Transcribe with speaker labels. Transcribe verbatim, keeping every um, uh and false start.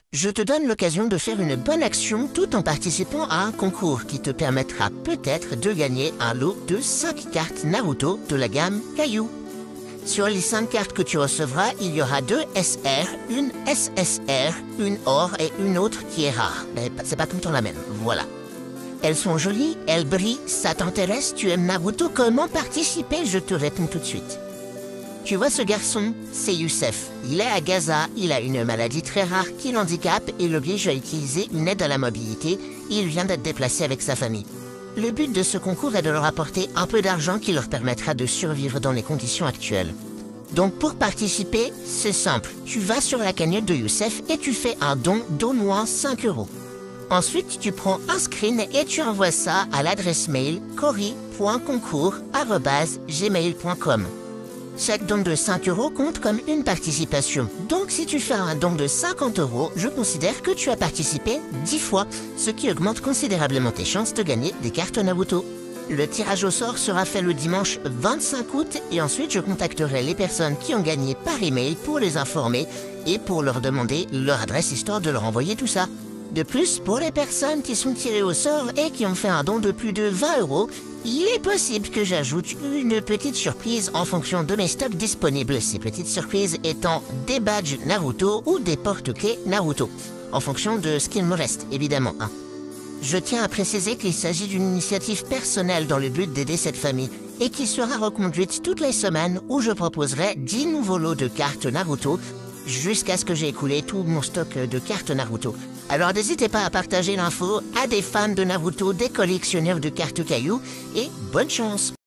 Speaker 1: Je te donne l'occasion de faire une bonne action tout en participant à un concours qui te permettra peut-être de gagner un lot de cinq cartes Naruto de la gamme Caillou. Sur les cinq cartes que tu recevras, il y aura deux S R, une S S R, une or et une autre qui est rare. Mais c'est pas tout le temps la même, voilà. Elles sont jolies, elles brillent, ça t'intéresse, tu aimes Naruto, comment participer? Je te réponds tout de suite. Tu vois ce garçon? C'est Youssef. Il est à Gaza, il a une maladie très rare qui l'handicape et l'oblige à utiliser une aide à la mobilité. Il vient d'être déplacé avec sa famille. Le but de ce concours est de leur apporter un peu d'argent qui leur permettra de survivre dans les conditions actuelles. Donc pour participer, c'est simple. Tu vas sur la cagnotte de Youssef et tu fais un don d'au moins cinq euros. Ensuite, tu prends un screen et tu envoies ça à l'adresse mail cori point concours arobase gmail point com. Chaque don de cinq euros compte comme une participation. Donc si tu fais un don de cinquante euros, je considère que tu as participé dix fois, ce qui augmente considérablement tes chances de gagner des cartes Naruto. Le tirage au sort sera fait le dimanche vingt-cinq août et ensuite je contacterai les personnes qui ont gagné par email pour les informer et pour leur demander leur adresse histoire de leur envoyer tout ça. De plus, pour les personnes qui sont tirées au sort et qui ont fait un don de plus de vingt euros, il est possible que j'ajoute une petite surprise en fonction de mes stocks disponibles. Ces petites surprises étant des badges Naruto ou des porte-clés Naruto, en fonction de ce qu'il me reste, évidemment. Hein. Je tiens à préciser qu'il s'agit d'une initiative personnelle dans le but d'aider cette famille et qui sera reconduite toutes les semaines où je proposerai dix nouveaux lots de cartes Naruto jusqu'à ce que j'ai écoulé tout mon stock de cartes Naruto. Alors n'hésitez pas à partager l'info à des fans de Naruto, des collectionneurs de cartes cailloux et bonne chance!